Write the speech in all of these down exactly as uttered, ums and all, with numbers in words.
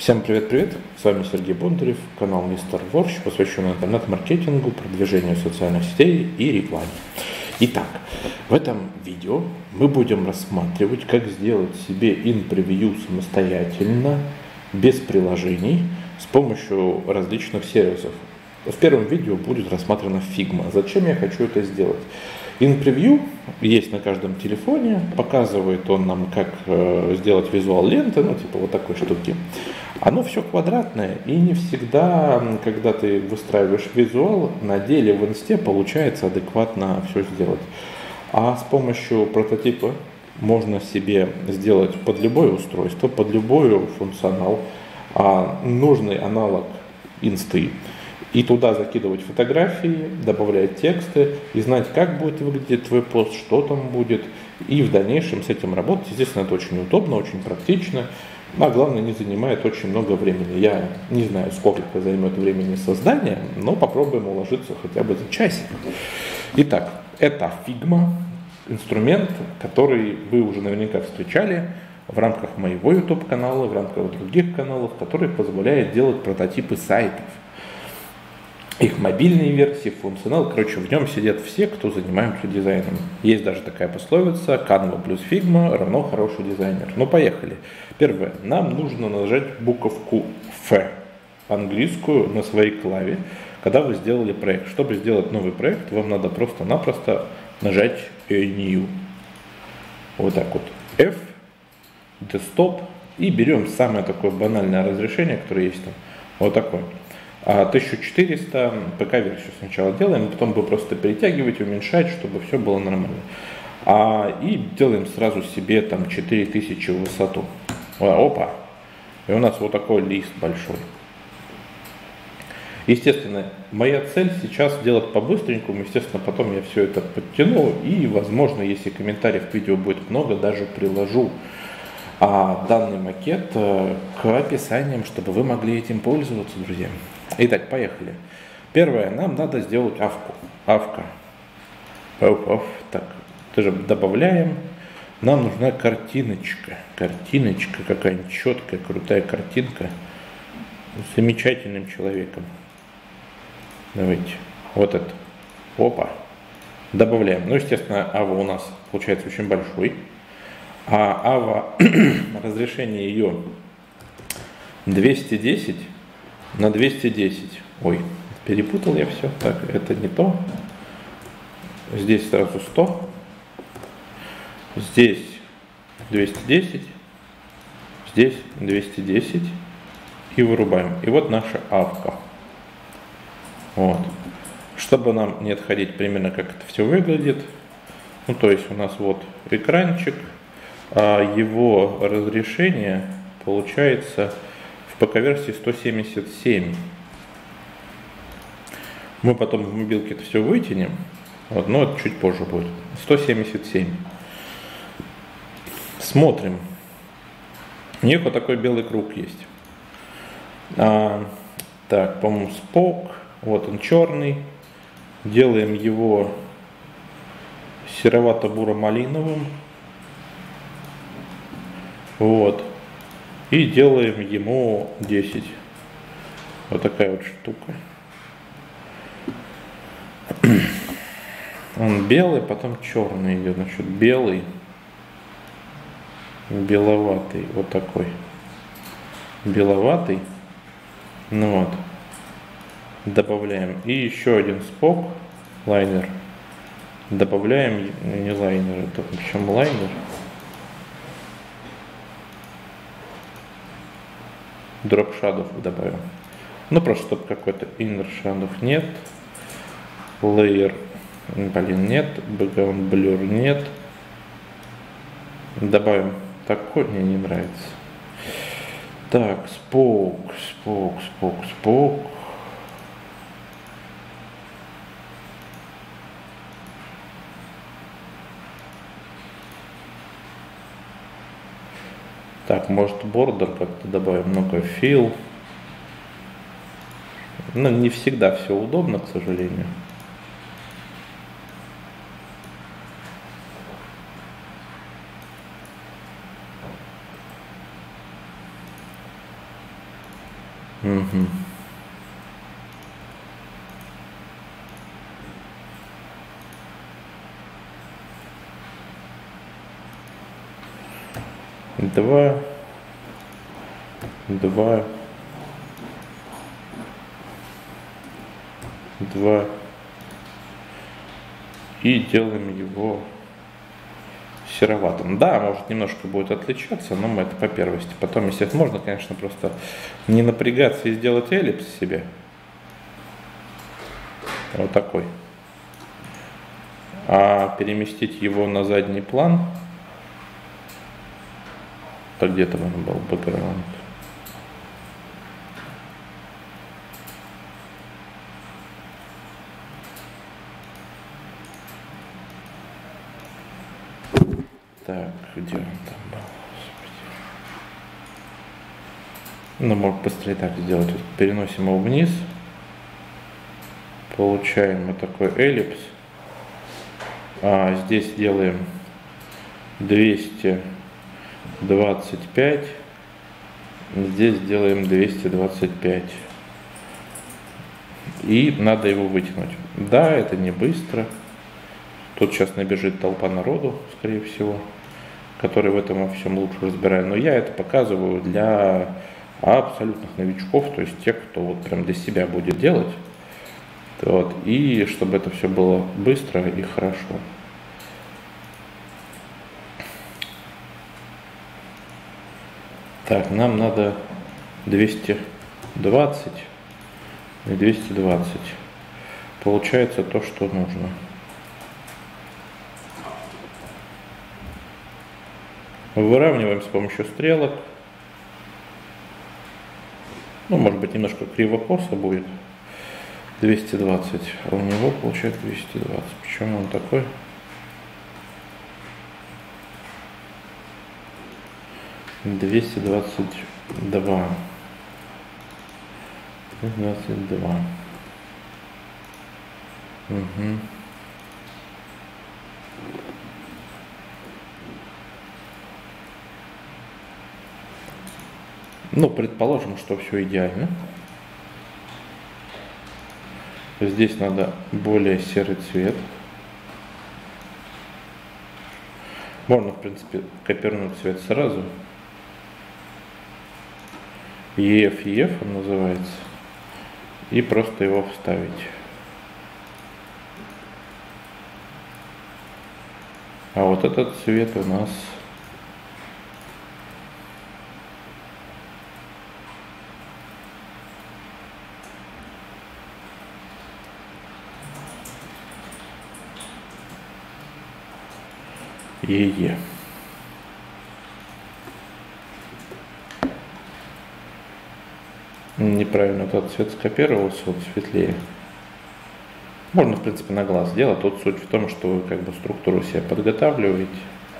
Всем привет-привет, с вами Сергей Бондарев, канал Мистер Ворч, посвященный интернет-маркетингу, продвижению социальных сетей и рекламе. Итак, в этом видео мы будем рассматривать, как сделать себе ин-превью самостоятельно, без приложений, с помощью различных сервисов. В первом видео будет рассмотрена Figma. Зачем я хочу это сделать? ин-превью есть на каждом телефоне, показывает он нам, как э, сделать визуал ленты, ну типа вот такой штуки. Оно все квадратное, и не всегда, когда ты выстраиваешь визуал, на деле в инсте получается адекватно все сделать. А с помощью прототипа можно себе сделать под любое устройство, под любой функционал, а нужный аналог инсты. И туда закидывать фотографии, добавлять тексты и знать, как будет выглядеть твой пост, что там будет. И в дальнейшем с этим работать. Естественно, это очень удобно, очень практично. А главное, не занимает очень много времени. Я не знаю, сколько это займет времени создания, но попробуем уложиться хотя бы за часик. Итак, это Figma, инструмент, который вы уже наверняка встречали в рамках моего YouTube-канала, в рамках других каналов, который позволяет делать прототипы сайтов. Их мобильные версии, функционал, короче, в нем сидят все, кто занимаются дизайном. Есть даже такая пословица: Canva плюс Figma равно хороший дизайнер. Ну, поехали. Первое. Нам нужно нажать буковку F, английскую, на своей клаве, когда вы сделали проект. Чтобы сделать новый проект, вам надо просто-напросто нажать New. Вот так вот. F, Desktop, и берем самое такое банальное разрешение, которое есть там. Вот такое. А тысяча четыреста пэ ка-версию сначала делаем, потом будем просто перетягивать, уменьшать, чтобы все было нормально. А, и делаем сразу себе там четыре тысячи в высоту. Опа! И у нас вот такой лист большой. Естественно, моя цель сейчас сделать по-быстренькому. Естественно, потом я все это подтяну. И, возможно, если комментариев к видео будет много, даже приложу а данный макет к описаниям, чтобы вы могли этим пользоваться, друзья. Итак, поехали. Первое, нам надо сделать авку. Авка. Оф, оф. Так, тоже добавляем. Нам нужна картиночка. Картиночка, какая-нибудь четкая, крутая картинка с замечательным человеком. Давайте. Вот это. Опа. Добавляем. Ну, естественно, ава у нас получается очень большой. А ава, разрешение ее двести десять на двести десять. Ой, перепутал я все. Так, это не то. Здесь сразу сто. Здесь двести десять. Здесь двести десять. И вырубаем. И вот наша авка. Вот. Чтобы нам не отходить примерно, как это все выглядит. Ну, то есть у нас вот экранчик. А его разрешение получается в пэ ка-версии сто семьдесят семь. Мы потом в мобилке это все вытянем, вот, но это чуть позже будет. сто семьдесят семь. Смотрим. У них вот такой белый круг есть. А, так, по-моему, спок. Вот он черный. Делаем его серовато-буро-малиновым. Вот. И делаем ему десять. Вот такая вот штука. Он белый, потом черный идет. Значит, белый, беловатый. Вот такой. Беловатый. Ну вот. Добавляем. И еще один спок. Лайнер. Добавляем. Не лайнер, это причем лайнер. Drop shadow добавим. Ну, просто чтобы какой-то inner shadow нет. Layer, блин, нет. Background blur нет. Добавим такой, мне не нравится. Так, спок, спок, спок, спок. Так, может, border как-то добавим, много fill. Но не всегда все удобно, к сожалению. Угу. Два, два, два, и делаем его сероватым. Да, может немножко будет отличаться, но мы это по первости. Потом, если можно, конечно, просто не напрягаться и сделать эллипс себе. Вот такой. А переместить его на задний план. Так где-то он был бэкграунд. Так, где он там был? Ну, можно быстрее так сделать. Вот переносим его вниз. Получаем вот такой эллипс. А здесь делаем двести двадцать пять. Здесь делаем двести двадцать пять. И надо его вытянуть. Да, это не быстро. Тут сейчас набежит толпа народу, скорее всего, который в этом во всем лучше разбирает. Но я это показываю для абсолютных новичков, то есть тех, кто вот прям для себя будет делать. Вот, и чтобы это все было быстро и хорошо. Так, нам надо двести двадцать и двести двадцать. Получается то, что нужно. Выравниваем с помощью стрелок. Ну, может быть, немножко криво-косо будет. двести двадцать. А у него получается двести двадцать. Почему он такой? двести двадцать два. двести двадцать два. Угу. Ну, предположим, что все идеально. Здесь надо более серый цвет. Можно, в принципе, копировать цвет сразу. и эф и эф он называется. И просто его вставить. А вот этот цвет у нас Е-Е. Неправильно этот цвет скопировался, он светлее. Можно, в принципе, на глаз сделать. Тут суть в том, что вы как бы структуру себе подготавливаете.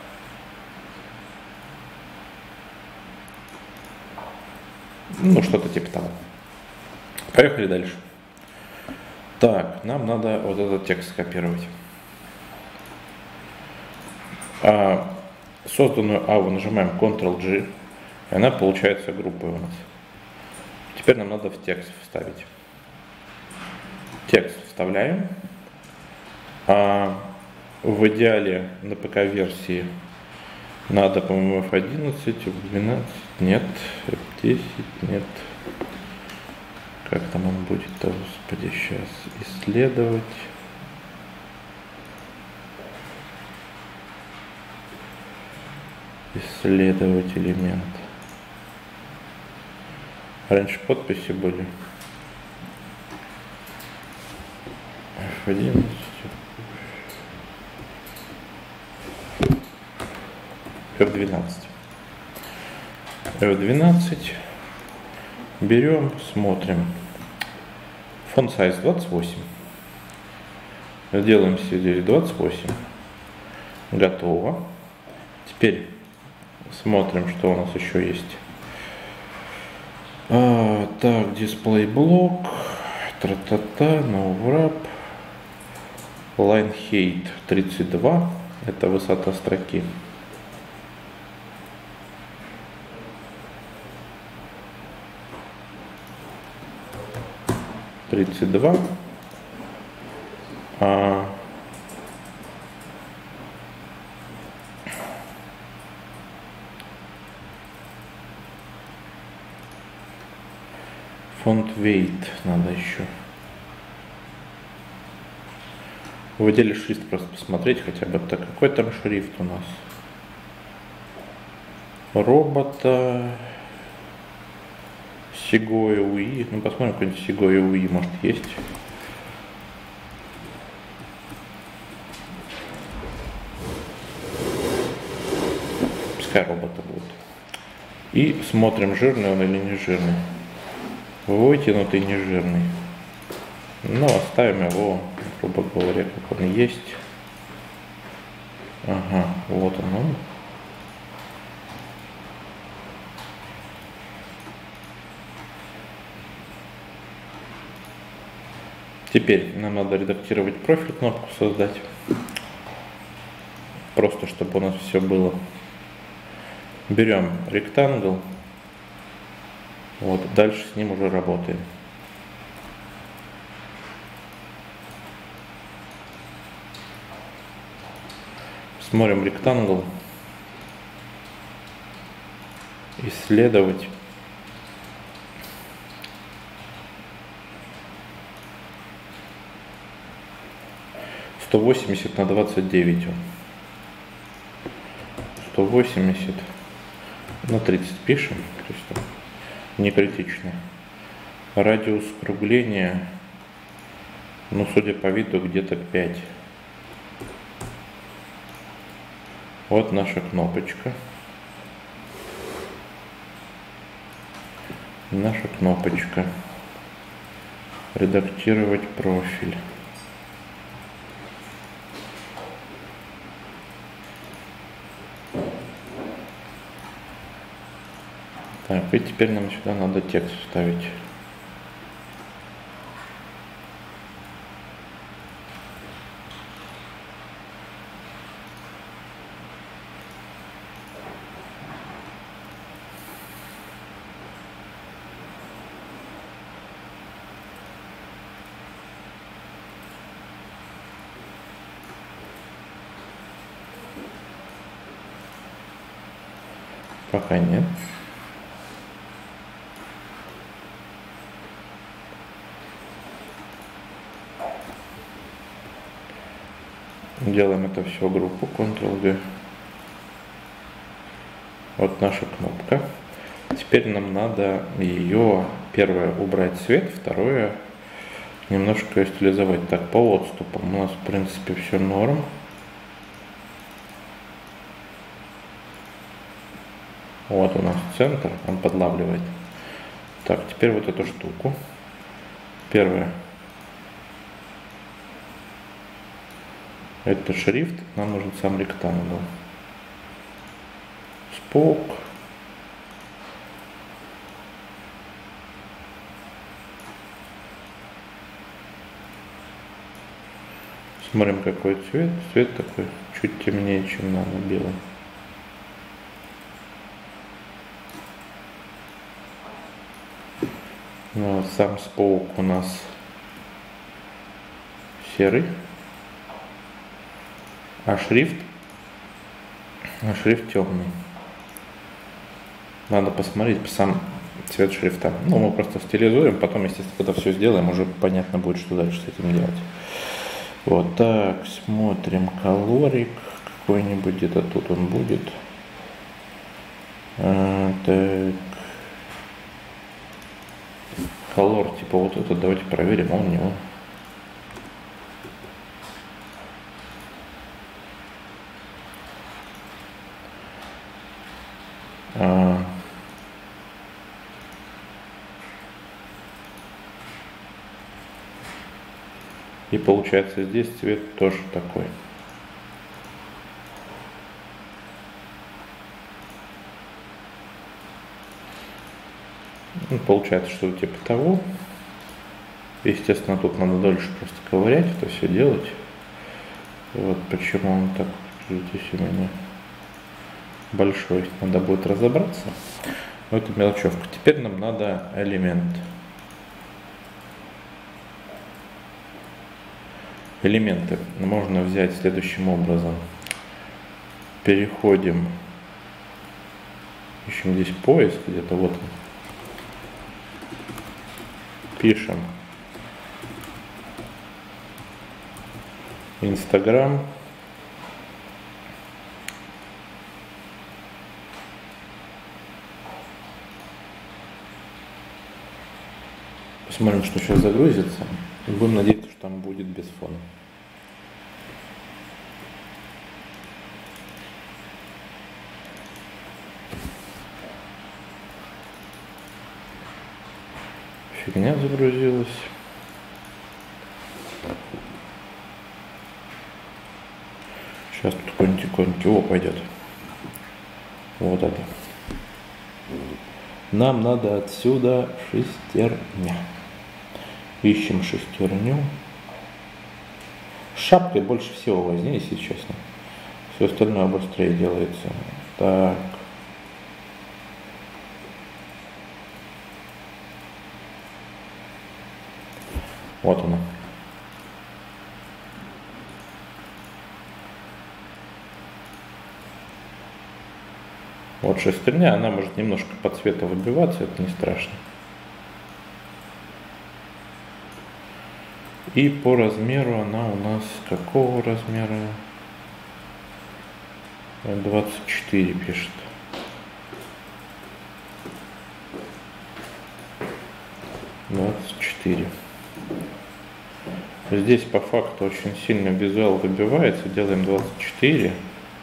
Ну, что-то типа того. Поехали дальше. Так, нам надо вот этот текст скопировать. А, созданную аву нажимаем контрол-G, и она получается группой у нас. Теперь нам надо в текст вставить. Текст вставляем. А в идеале на ПК-версии надо, по-моему, эф одиннадцать, эф двенадцать, нет, эф десять, нет. Как там он будет-то, господи, сейчас исследовать. Исследовать элемент. Раньше подписи были. эф одиннадцать. эф двенадцать. эф двенадцать. Берем, смотрим. Font size двадцать восемь. Делаем здесь двадцать восемь. Готово. Теперь смотрим, что у нас еще есть. А, так, дисплей блок, тра-та-та, no wrap, line height тридцать два, это высота строки. тридцать два. А фонд weight надо еще. В отделе шрифт просто посмотреть хотя бы, так какой там шрифт у нас. Робота. Segoe ю и. Ну посмотрим, какой-нибудь Segoe ю и может есть. Пускай робота будет. И смотрим, жирный он или не жирный. Вытянутый, не жирный. Ну, оставим его, грубо говоря, как он есть. Ага, вот он он. Теперь нам надо редактировать профиль, кнопку создать. Просто чтобы у нас все было. Берем ректангл. Вот, дальше с ним уже работаем. Смотрим ректангл. Исследовать. сто восемьдесят на двадцать девять. сто восемьдесят на тридцать пишем. То есть не критично. Радиус скругления, ну, судя по виду, где-то пять. Вот наша кнопочка. Наша кнопочка. Редактировать профиль. Так, и теперь нам сюда надо текст вставить. Пока нет. Делаем это все в группу, контрол-Г. Вот наша кнопка. Теперь нам надо ее, первое, убрать цвет, второе, немножко стилизовать. Так, по отступам у нас, в принципе, все норм. Вот у нас центр, он подлавливает. Так, теперь вот эту штуку. Первое. Это шрифт, нам нужен сам ректангл. Спок. Смотрим, какой цвет. Цвет такой чуть темнее, чем надо, белый. Ну, сам спок у нас серый. А шрифт, а шрифт темный. Надо посмотреть сам цвет шрифта. Ну, мы просто стилизуем, потом, естественно, когда все сделаем, уже понятно будет, что дальше с этим делать. Вот так, смотрим колорик какой-нибудь, где-то тут он будет. А, так. Color, типа вот это, давайте проверим, он не он. А, и получается здесь цвет тоже такой. Ну, получается, что типа того. Естественно, тут надо дольше просто ковырять, это все делать. Вот почему он так здесь у меня большой. Надо будет разобраться. Но это мелочевка. Теперь нам надо элемент. Элементы можно взять следующим образом. Переходим, ищем здесь поиск, где-то вот он. Пишем Инстаграм. Посмотрим, что сейчас загрузится. И будем надеяться, что там будет без фона. Фигня загрузилась. Сейчас тут какой-нибудь иконки. О, пойдет. Вот это. Нам надо отсюда шестерня. Ищем шестерню. С шапкой больше всего возни, если честно. Все остальное быстрее делается. Так. Вот она. Вот шестерня, она может немножко по цвету выбиваться, это не страшно. И по размеру она у нас какого размера? двадцать четыре пишет. двадцать четыре. Здесь по факту очень сильно визуал выбивается. Делаем двадцать четыре.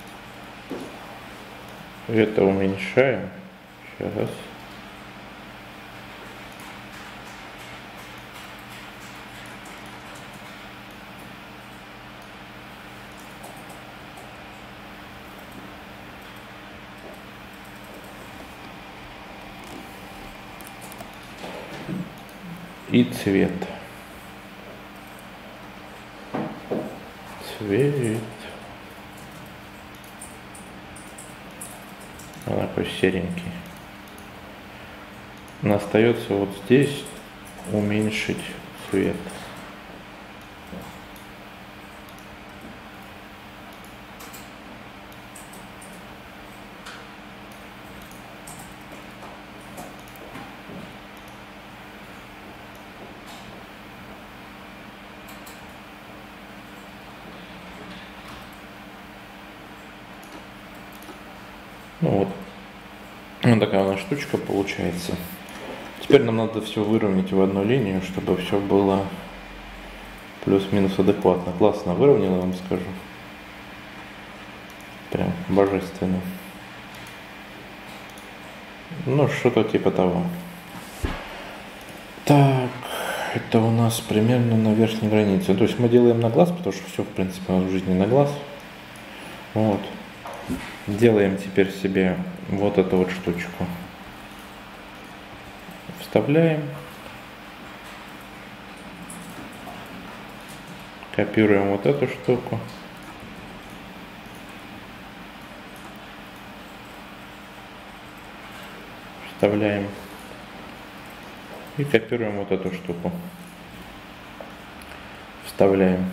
Это уменьшаем. Сейчас. И цвет. Цвет. Он такой серенький. Но остается вот здесь уменьшить цвет. Ну вот, вот такая у нас штучка получается. Теперь нам надо все выровнять в одну линию, чтобы все было плюс-минус адекватно. Классно выровнял, я вам скажу. Прям божественно. Ну, что-то типа того. Так, это у нас примерно на верхней границе. То есть мы делаем на глаз, потому что все, в принципе, у нас в жизни на глаз. Вот. Делаем теперь себе вот эту вот штучку. Вставляем. Копируем вот эту штуку. Вставляем. И копируем вот эту штуку. Вставляем.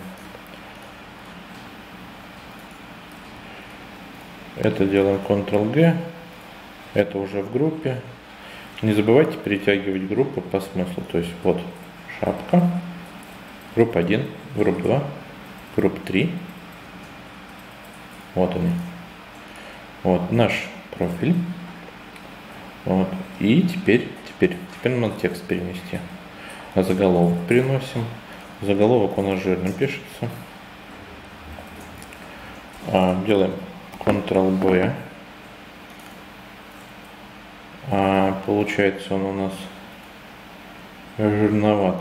Это делаем контрол-G. Это уже в группе. Не забывайте перетягивать группу по смыслу. То есть вот шапка. Группа один, группа два, группа три. Вот они. Вот наш профиль. Вот. И теперь, теперь, теперь надо текст перенести. А заголовок переносим. Заголовок у нас жирно пишется. А, делаем контрол-B. А, получается он у нас жирноват.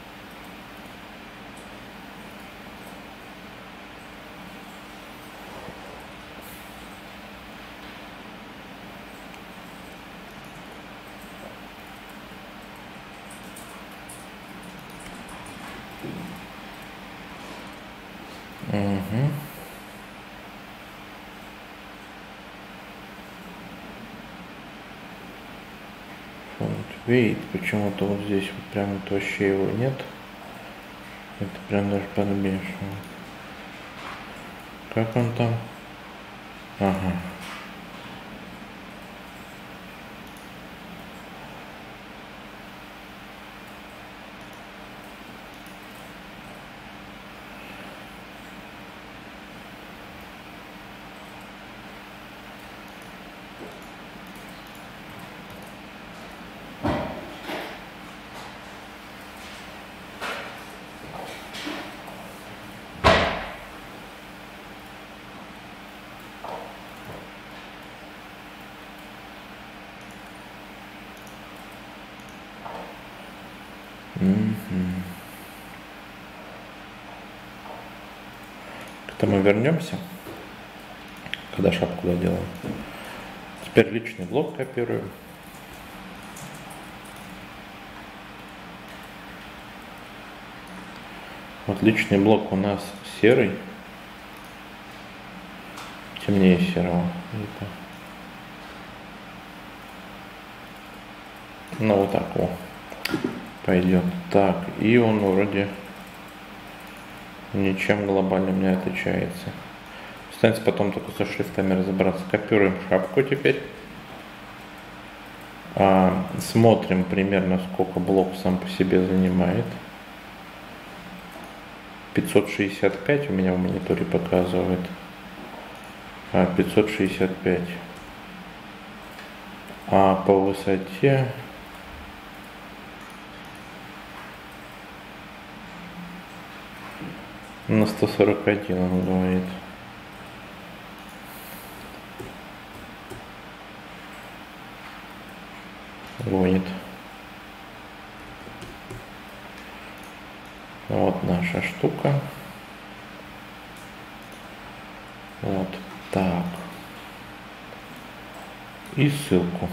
Угу. Фонд weight, почему-то вот здесь вот прям вот вообще его нет. Это прям даже подбешивает. Как он там? Ага. К мы вернемся, когда шапку доделаем. Теперь личный блок копируем. Вот личный блок у нас серый, темнее серого. Ну вот так вот пойдет. Так, и он вроде ничем глобальным не отличается. Останется потом только со шрифтами разобраться. Копируем шапку теперь. А, смотрим примерно, сколько блок сам по себе занимает. пятьсот шестьдесят пять у меня в мониторе показывает. А, пятьсот шестьдесят пять. А по высоте на сто сорок один он говорит. Гонит. Вот наша штука. Вот так. И ссылку.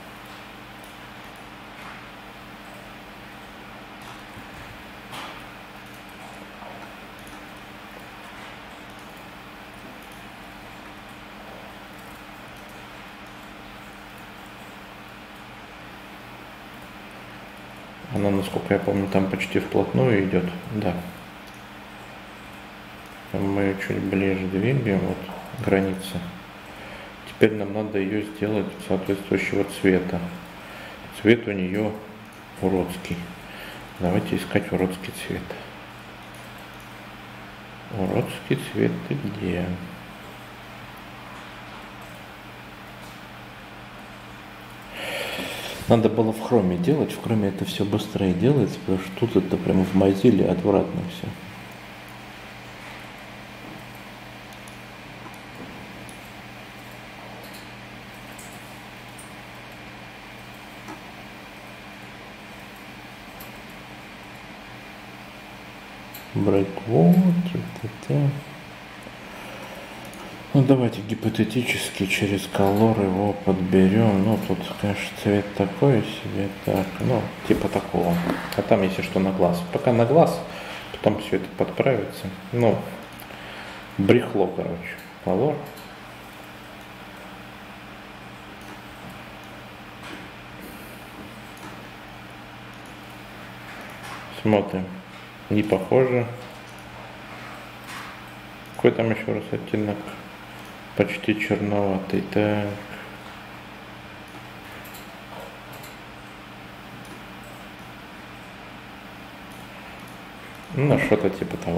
Она, насколько я помню, там почти вплотную идет. Да. Мы ее чуть ближе двигаем, вот граница. Теперь нам надо ее сделать соответствующего цвета. Цвет у нее уродский. Давайте искать уродский цвет. Уродский цвет ты где? Надо было в хроме делать, в хроме это все быстрее делается, потому что тут это прямо в Mozilla отвратно все. Breakwater, т.т. Ну давайте гипотетически через color его подберем. Ну тут, конечно, цвет такой себе, так, ну типа такого. А там если что на глаз. Пока на глаз, потом все это подправится. Ну, брехло, короче, color. Смотрим. Не похоже. Какой там еще раз оттенок? Почти черноватый. Так. Ну, что-то типа того.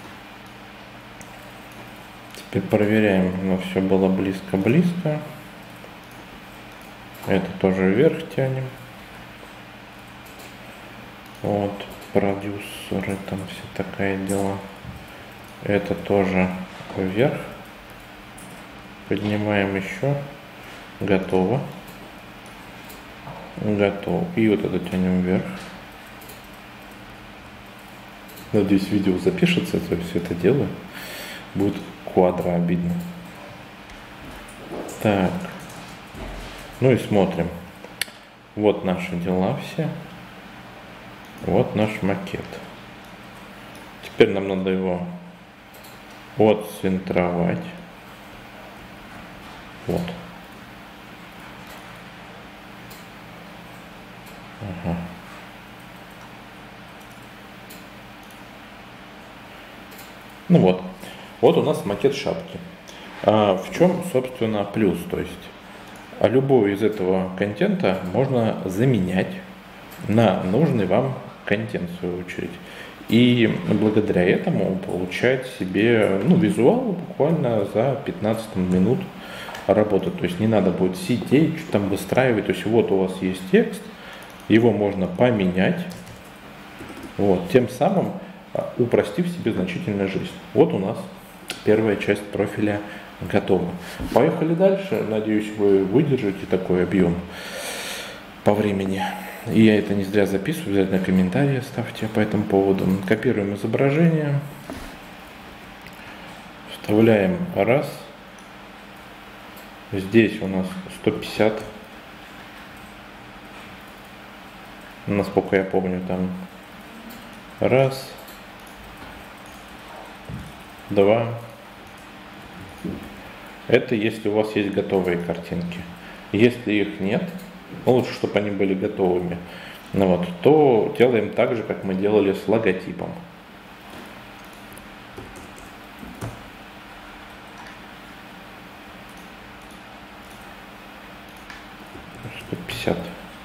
Теперь проверяем, но все было близко-близко. Это тоже вверх тянем. Вот, продюсеры, там все такое дело. Это тоже вверх. Поднимаем еще. Готово. Готово. И вот это тянем вверх. Надеюсь, видео запишется, то все это дело. Будет квадро обидно. Так. Ну и смотрим. Вот наши дела все. Вот наш макет. Теперь нам надо его отцентровать. Вот. Ага. Ну вот, вот у нас макет шапки. А в чем, собственно, плюс? То есть а любой из этого контента можно заменять на нужный вам контент, в свою очередь. И благодаря этому получать себе ну, визуал буквально за пятнадцать минут работы. То есть не надо будет сидеть, что там выстраивать. То есть вот у вас есть текст, его можно поменять, вот, тем самым упростив себе значительно жизнь. Вот у нас первая часть профиля готова. Поехали дальше. Надеюсь, вы выдержите такой объем по времени. И я это не зря записываю, обязательно комментарии ставьте по этому поводу. Копируем изображение. Вставляем раз. Здесь у нас сто пятьдесят. Насколько я помню, там раз, два. Это если у вас есть готовые картинки. Если их нет, ну, лучше, чтобы они были готовыми, ну, вот, то делаем так же, как мы делали с логотипом. сто пятьдесят.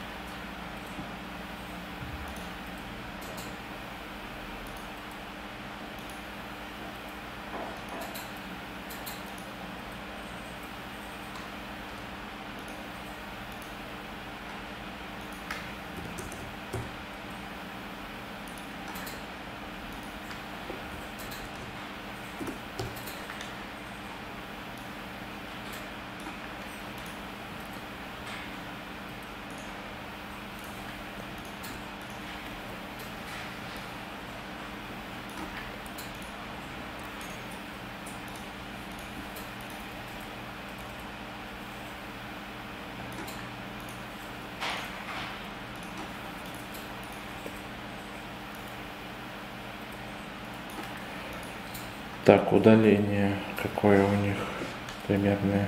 Так, удаление какое у них примерное?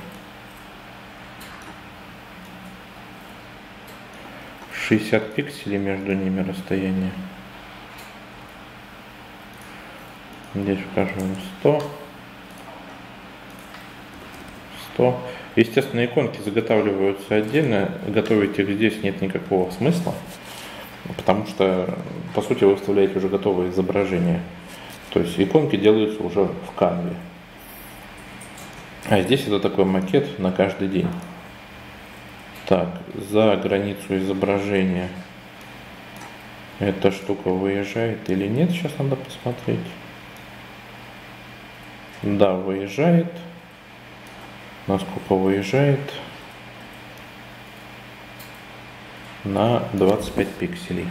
шестьдесят пикселей между ними расстояние. Здесь скажем сто. сто. Естественно, иконки заготавливаются отдельно. Готовить их здесь нет никакого смысла, потому что, по сути, вы выставляете уже готовое изображение. То есть иконки делаются уже в Canva. А здесь это такой макет на каждый день. Так, за границу изображения эта штука выезжает или нет, сейчас надо посмотреть. Да, выезжает. Насколько выезжает? На двадцать пять пикселей.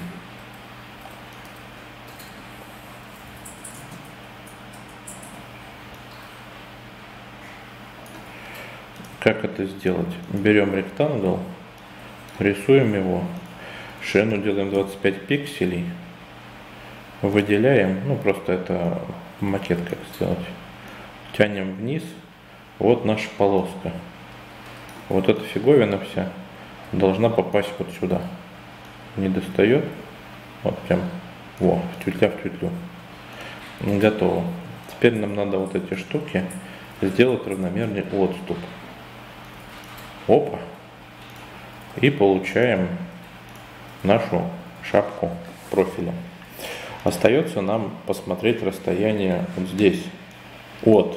Как это сделать? Берем ректангл, рисуем его, ширину делаем двадцать пять пикселей, выделяем, ну просто это макет как сделать, тянем вниз, вот наша полоска. Вот эта фиговина вся должна попасть вот сюда. Не достает, вот прям, во, в тютля в тютлю. Готово. Теперь нам надо вот эти штуки сделать равномерный отступ. Опа. И получаем нашу шапку профиля. Остается нам посмотреть расстояние вот здесь. От.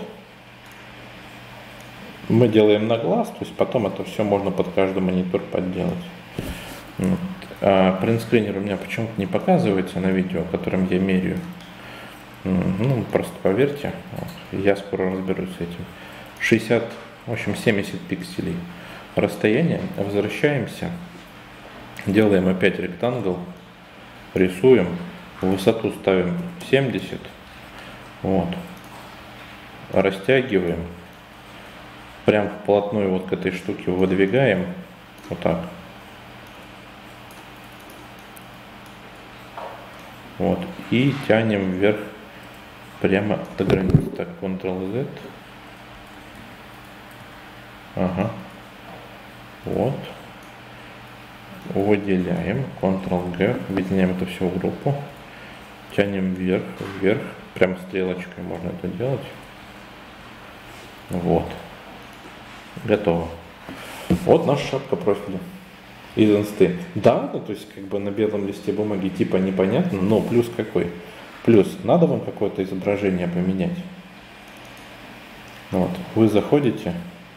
Мы делаем на глаз, то есть потом это все можно под каждый монитор подделать. Вот. А принтскринер у меня почему-то не показывается на видео, которым я меряю. Ну, просто поверьте, вот, я скоро разберусь с этим. шестьдесят, в общем, семьдесят пикселей расстояние. Возвращаемся, делаем опять ректангл, рисуем, высоту ставим семьдесят, вот, растягиваем, прям вплотную вот к этой штуке выдвигаем, вот так. Вот, и тянем вверх прямо до границы. Так, контрол-Z. Ага. Вот. Выделяем. контрол-G. Объединяем это все в группу. Тянем вверх, вверх. Прям стрелочкой можно это делать. Вот. Готово. Вот наша шапка профиля из инсты. Да, ну, то есть как бы на белом листе бумаги типа непонятно, но плюс какой? Плюс надо вам какое-то изображение поменять. Вот. Вы заходите,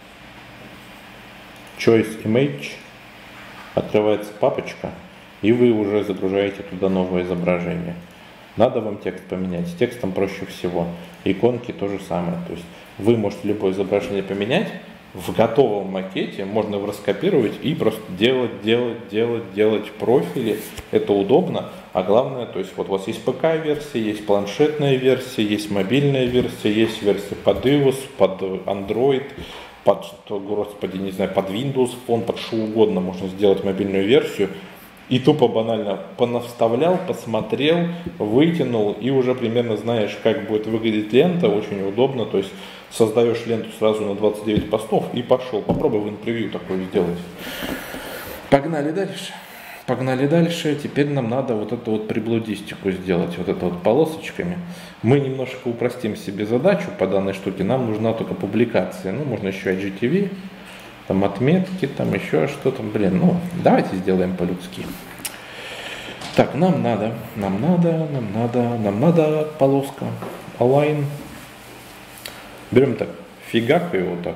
Choice Image, открывается папочка, и вы уже загружаете туда новое изображение. Надо вам текст поменять. С текстом проще всего. Иконки то же самое. То есть вы можете любое изображение поменять. В готовом макете можно его раскопировать и просто делать, делать, делать, делать профили. Это удобно. А главное, то есть вот у вас есть ПК-версия, есть планшетная версия, есть мобильная версия, есть версия под iOS, под Android, под, господи, не знаю, под Windows Phone, под что угодно можно сделать мобильную версию. И тупо банально понавставлял, посмотрел, вытянул и уже примерно знаешь, как будет выглядеть лента. Очень удобно. То есть создаешь ленту сразу на двадцать девять постов и пошел. Попробуй в интервью такое сделать. Погнали дальше. Погнали дальше. Теперь нам надо вот эту вот приблудистику сделать. Вот это вот полосочками. Мы немножко упростим себе задачу по данной штуке. Нам нужна только публикация. Ну, можно еще ай джи ти ви. Там отметки, там еще что-то, блин, ну, давайте сделаем по-людски. Так, нам надо, нам надо, нам надо, нам надо полоска, align. Берем так, фигак его так,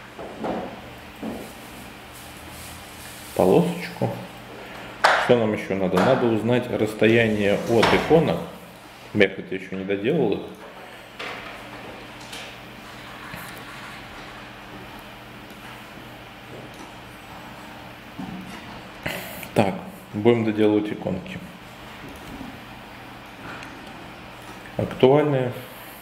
полосочку. Что нам еще надо? Надо узнать расстояние от иконок. Я, кстати, еще не доделал их. Так, будем доделывать иконки. Актуальные.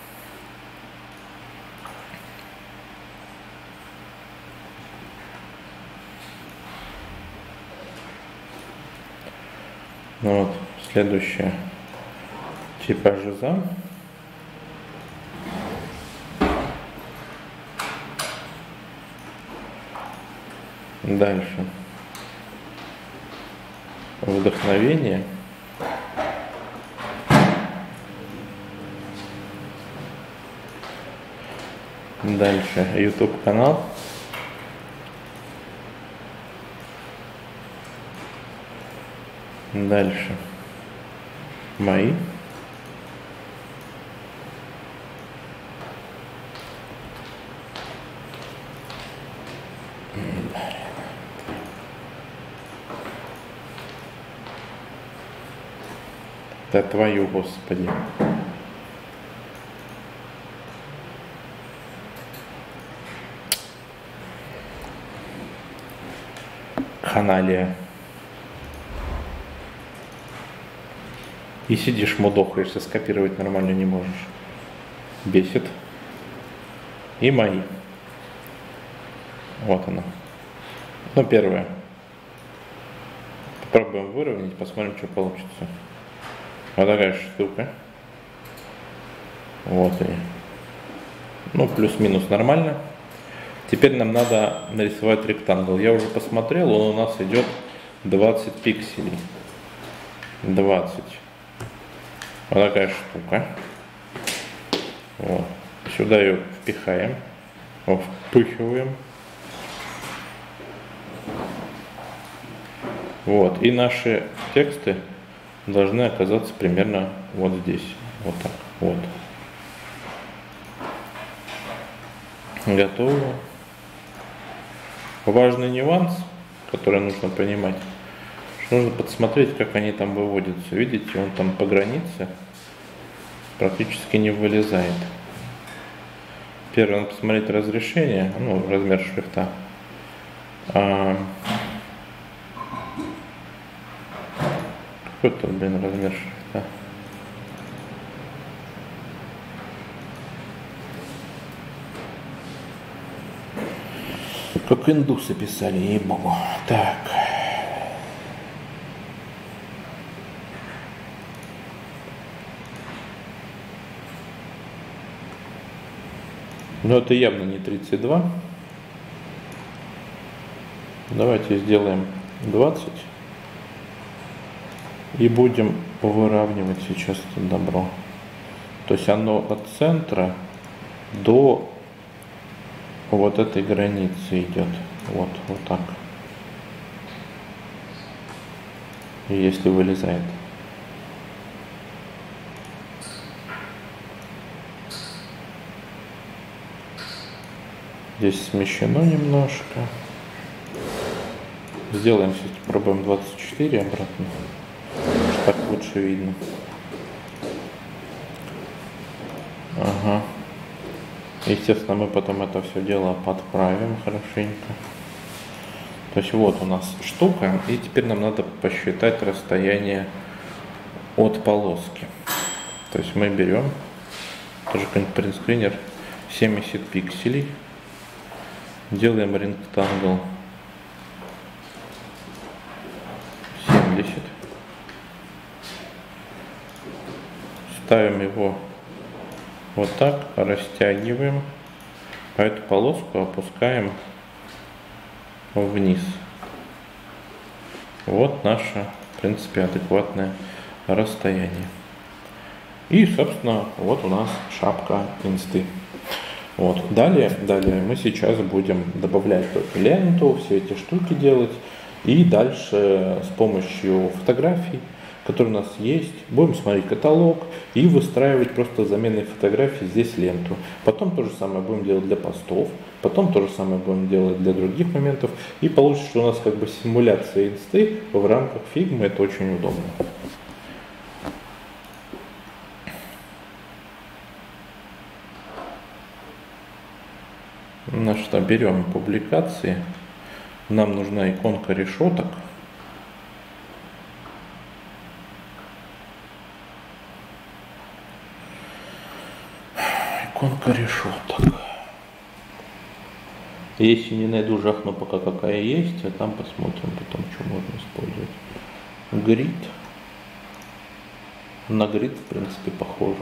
Вот, следующее. Типа жиза. Дальше. Вдохновение. Дальше YouTube канал. Дальше мои. Да твою, Господи. Ханалия. И сидишь, мудохаешься, скопировать нормально не можешь. Бесит. И мои. Вот оно. Ну, первое. Попробуем выровнять, посмотрим, что получится. Вот такая штука. Вот и. Ну, плюс-минус нормально. Теперь нам надо нарисовать ректангл. Я уже посмотрел, он у нас идет двадцать пикселей. двадцать. Вот такая штука. Вот. Сюда ее впихаем. Вот, впихиваем. Вот. И наши тексты должны оказаться примерно вот здесь. Вот так. Вот. Готово. Важный нюанс, который нужно понимать, что нужно подсмотреть, как они там выводятся. Видите, он там по границе практически не вылезает. Первое, надо посмотреть разрешение, ну, размер шрифта. А... Какой тут, блин, размер шрифта? Как индусы писали, ей-богу. Так. Но это явно не тридцать два. Давайте сделаем двадцать. И будем выравнивать сейчас это добро. То есть оно от центра до вот этой границы идет. Вот, вот так. И если вылезает. Здесь смещено немножко. Сделаем, попробуем двадцать четыре обратно. Так лучше видно. Ага. Естественно, мы потом это все дело подправим хорошенько. То есть вот у нас штука, и теперь нам надо посчитать расстояние от полоски. То есть мы берем тоже какой-нибудь принтскринер семьдесят пикселей, делаем ректангл семьдесят, ставим его вот так, растягиваем, а эту полоску опускаем вниз. Вот наше, в принципе, адекватное расстояние. И, собственно, вот у нас шапка инсты. Вот. Далее, далее мы сейчас будем добавлять только ленту, все эти штуки делать. И дальше с помощью фотографий, которые у нас есть, будем смотреть каталог и выстраивать просто заменой фотографий здесь ленту. Потом то же самое будем делать для постов, потом то же самое будем делать для других моментов. И получится, что у нас как бы симуляция инсты в рамках фигмы, это очень удобно. Ну что, берем публикации. Нам нужна иконка решеток. Иконка решеток. Если не найду, жахну пока какая есть, а там посмотрим потом, что можно использовать. Грид. На грид, в принципе, похоже.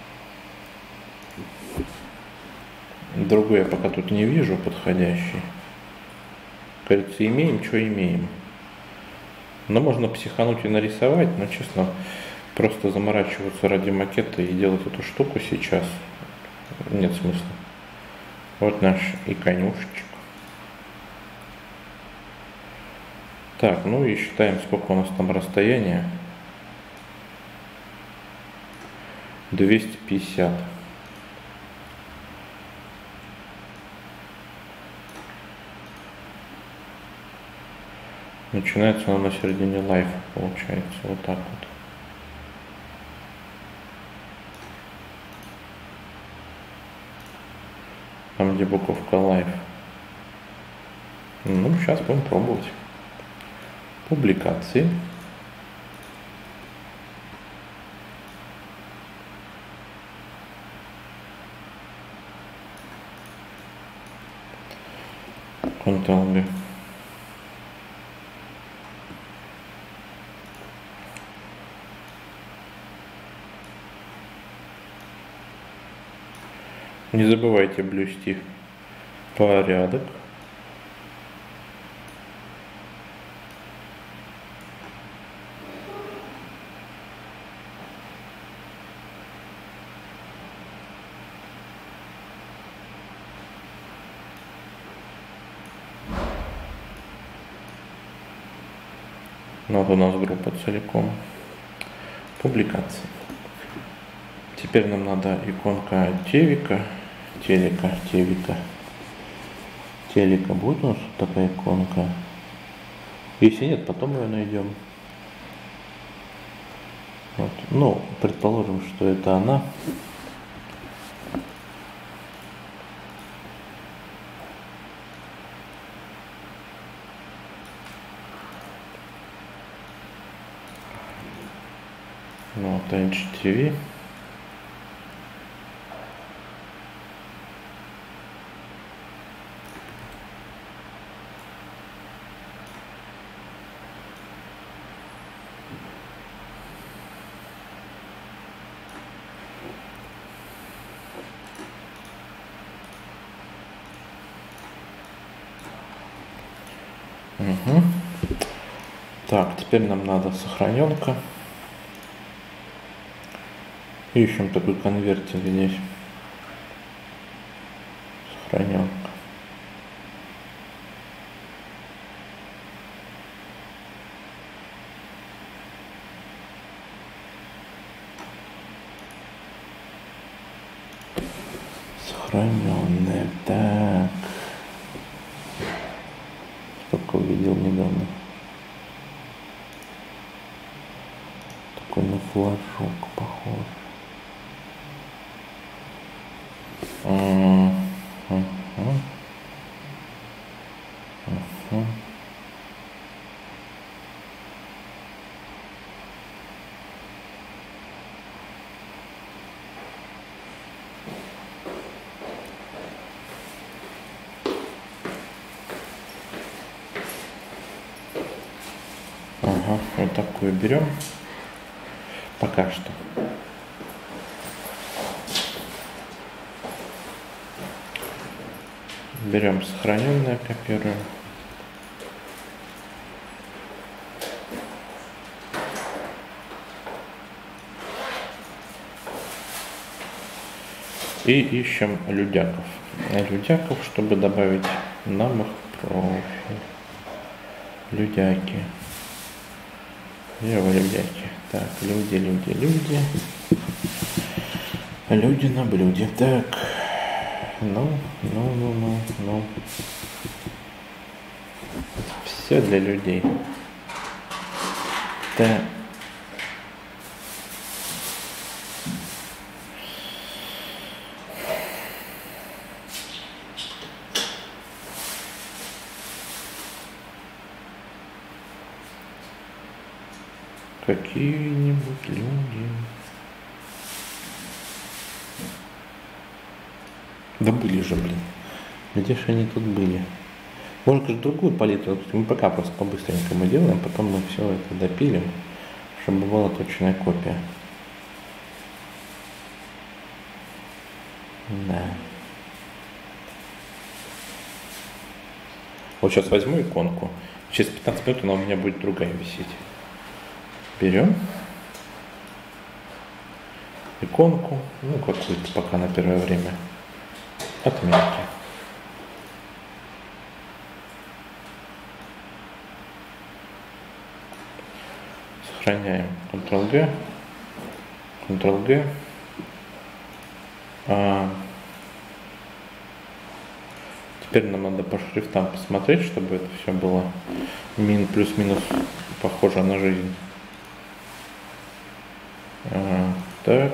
Другой я пока тут не вижу подходящий. Кажется, имеем, что имеем. Но можно психануть и нарисовать, но, честно, просто заморачиваться ради макета и делать эту штуку сейчас нет смысла. Вот наш иконюшечек. Так, ну и считаем, сколько у нас там расстояние. двести пятьдесят. Начинается он на середине лайфа, получается, вот так вот. Там, где буковка лайф. Ну, сейчас будем пробовать. Публикации. Контрол-V. Не забывайте блюсти порядок. Вот у нас группа целиком. Публикации. Теперь нам надо иконка телека. Телека, телека. Телека будет у нас такая иконка? Если нет, потом ее найдем. Вот. Ну, предположим, что это она. Вот, эн джи ти ви. Угу. Так, теперь нам надо сохраненка. Ищем такой конвертик здесь. Сохраненка. Сохраненная. Так. Только увидел недавно. Такой на флажок похож. Uh-huh. Uh-huh. Uh-huh. Ага, вот такую берем пока что. Берем сохраненное, копируем. И ищем людяков. Людяков, чтобы добавить нам их в профиль. Людяки. Где вы, людяки? Так, люди, люди, люди. Люди на блюде. Так. Ну, ну, ну, ну, ну. Все для людей. Так. Какие-нибудь люди. Да были же, блин. Где же они тут были? Можно, конечно, другую палитру. Мы пока просто по-быстренькому делаем, потом мы все это допилим, чтобы была точная копия. Да. Вот сейчас возьму иконку. Через пятнадцать минут она у меня будет другая висеть. Берем иконку, ну какую-то пока на первое время. Отметки. Сохраняем. контрол-Г. контрол-Г. А теперь нам надо по шрифтам посмотреть, чтобы это все было мин плюс-минус похоже на жизнь. А, так.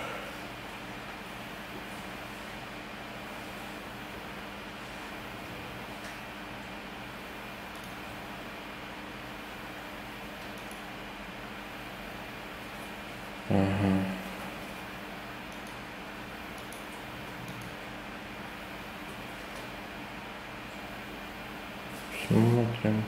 Ага. Смотрим.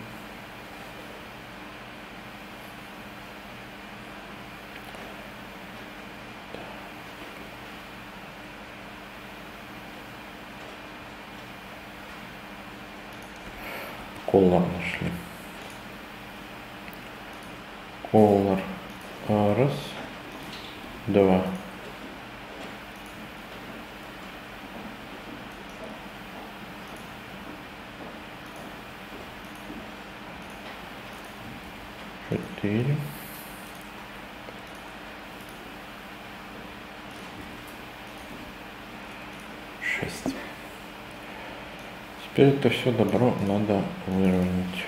Color нашли. Color. Раз. Два. Четыре. Шесть. Теперь это все добро надо выровнять.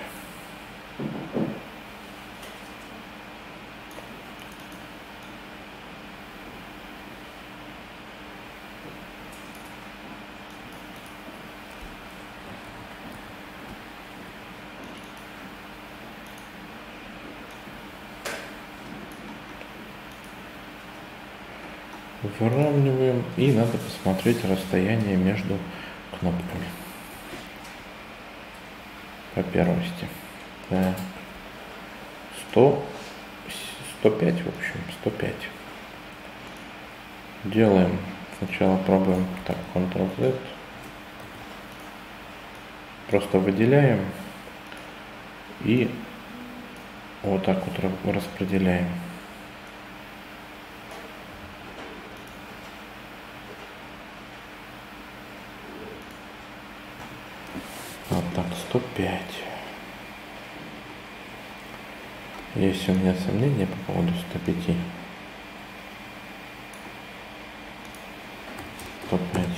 Выравниваем, и надо посмотреть расстояние между кнопками по первости. Так. сто, сто пять, в общем, сто пять. Делаем, сначала пробуем так, контрол-Z. Просто выделяем и вот так вот распределяем. сто пять. Есть у меня сомнения по поводу сто пяти. сто пять.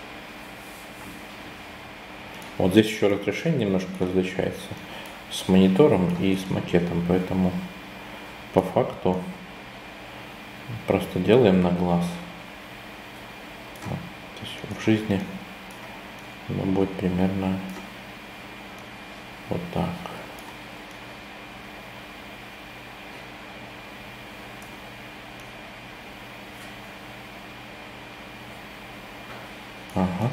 Вот здесь еще разрешение немножко различается с монитором и с макетом, поэтому по факту просто делаем на глаз. Вот. То есть в жизни оно будет примерно вот так. Ага.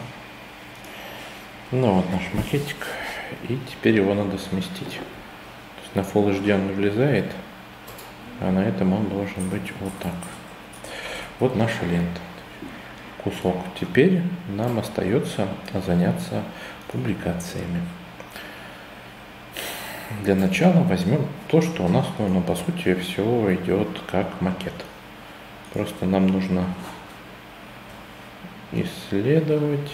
Ну вот наш макетик. И теперь его надо сместить. То есть на Full эйч ди он не влезает, а на этом он должен быть вот так. Вот наша лента. Кусок. Теперь нам остается заняться публикациями. Для начала возьмем то, что у нас, ну, ну по сути, все идет как макет. Просто нам нужно исследовать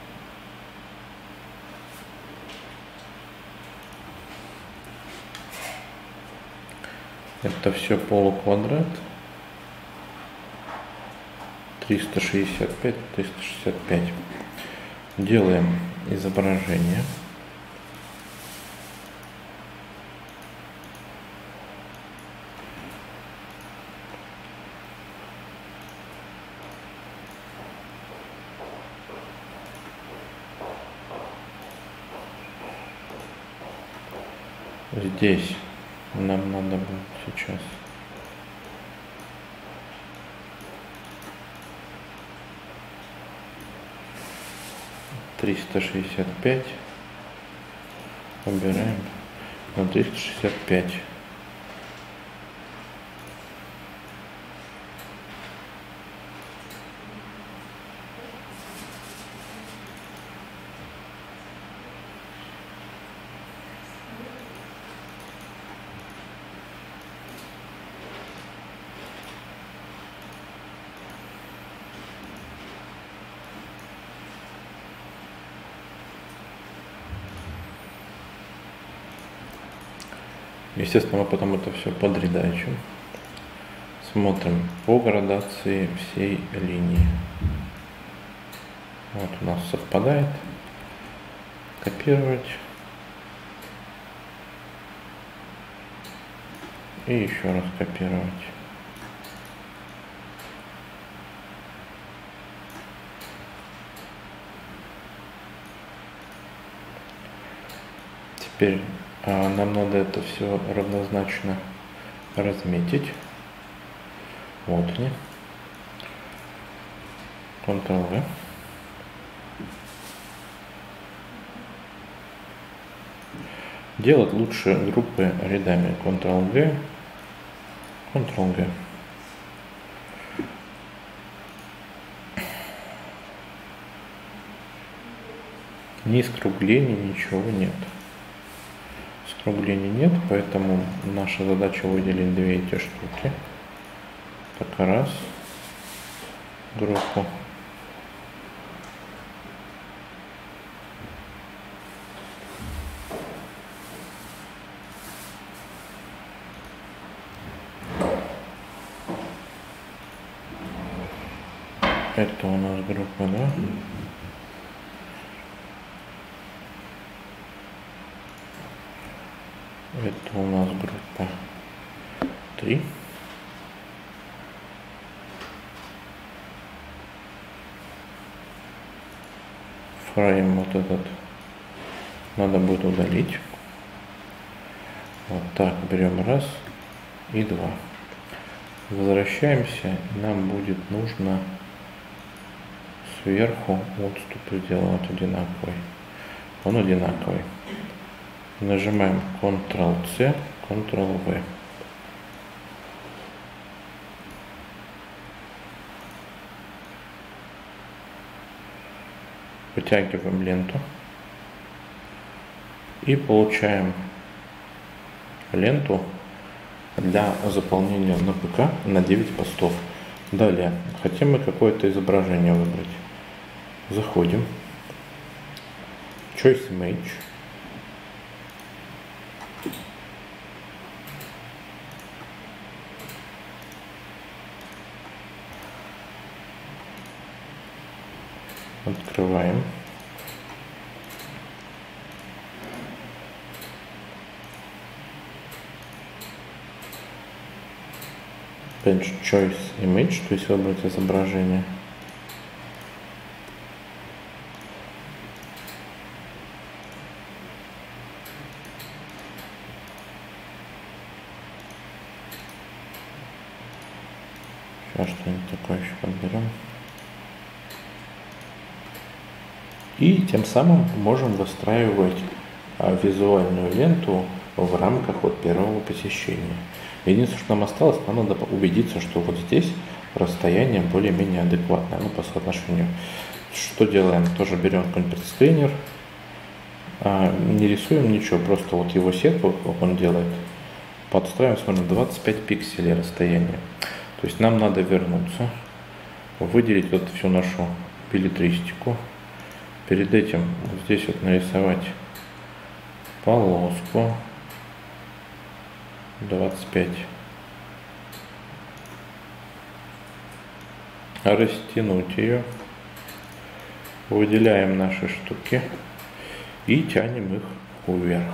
это все полуквадрат триста шестьдесят пять триста шестьдесят пять. Делаем изображение. Здесь нам надо будет сейчас триста шестьдесят пять, убираем на триста шестьдесят пять. Естественно, мы потом это все подредачим. Смотрим по градации всей линии. Вот у нас совпадает. Копировать. И еще раз копировать. Теперь а, нам надо это все равнозначно разметить. Вот они. контрол-V. Делать лучше группы рядами. контрол-G, контрол-G. Ни скруглений, ничего нет. Скруглений нет, поэтому наша задача выделить две эти штуки. Так, раз. Группу. Это у нас группа, да? Это у нас группа три. Фрейм вот этот надо будет удалить. Вот так, берем раз и два. Возвращаемся, и нам будет нужно сверху отступ сделать одинаковый. Он одинаковый. Нажимаем контрол-C, контрол-V. Вытягиваем ленту. И получаем ленту для заполнения на ПК на девять постов. Далее, хотим мы какое-то изображение выбрать. Заходим. Choice Image. Открываем. Page Choice Image, то есть выбрать изображение. Сейчас что-нибудь такое еще подберем. И тем самым можем выстраивать а, визуальную ленту в рамках вот первого посещения. Единственное, что нам осталось, нам надо убедиться, что вот здесь расстояние более-менее адекватное, ну, по соотношению. Что делаем? Тоже берем какой-нибудь скринер, а, не рисуем ничего, просто вот его сетку, как он делает, подстраиваем, смотрим, двадцать пять пикселей расстояние. То есть нам надо вернуться, выделить вот всю нашу билетристику. Перед этим вот здесь вот нарисовать полоску двадцать пять. Растянуть ее. Выделяем наши штуки и тянем их вверх.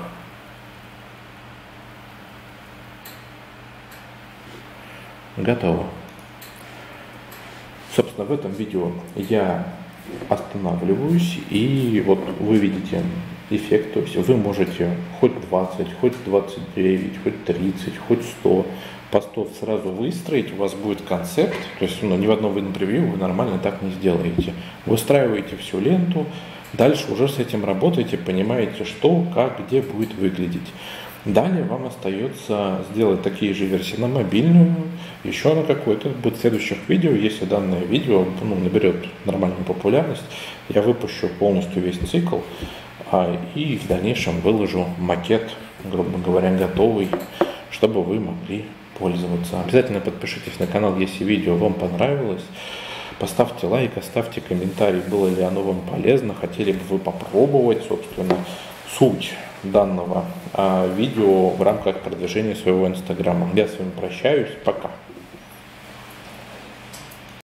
Готово. Собственно, в этом видео я останавливаюсь, и вот вы видите эффект, то есть вы можете хоть двадцать, хоть двадцать девять, хоть тридцать, хоть сто постов сразу выстроить, у вас будет концепт, то есть ну, ни в одном видном превью вы нормально так не сделаете. Выстраиваете всю ленту, дальше уже с этим работаете, понимаете, что, как, где будет выглядеть. Далее вам остается сделать такие же версии на мобильную, еще на какой-то будет в следующих видео. Если данное видео ну, наберет нормальную популярность, я выпущу полностью весь цикл а, и в дальнейшем выложу макет, грубо говоря, готовый, чтобы вы могли пользоваться. Обязательно подпишитесь на канал, если видео вам понравилось. Поставьте лайк, оставьте комментарий, было ли оно вам полезно, хотели бы вы попробовать, собственно, суть данного а, видео в рамках продвижения своего инстаграма. Я с вами прощаюсь, пока.